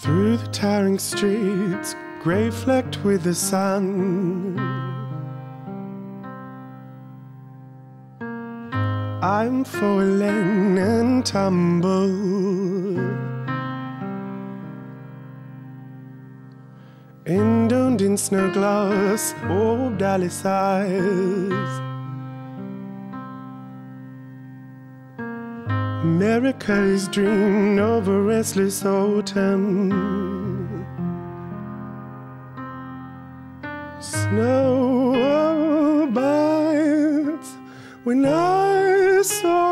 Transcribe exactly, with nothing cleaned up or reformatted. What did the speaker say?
Through the tiring streets, grey flecked with the sun, I'm falling and tumble, indomed in snow glass, orbed Alice eyes. America is dreamed of a restless autumn. Snow bites when I saw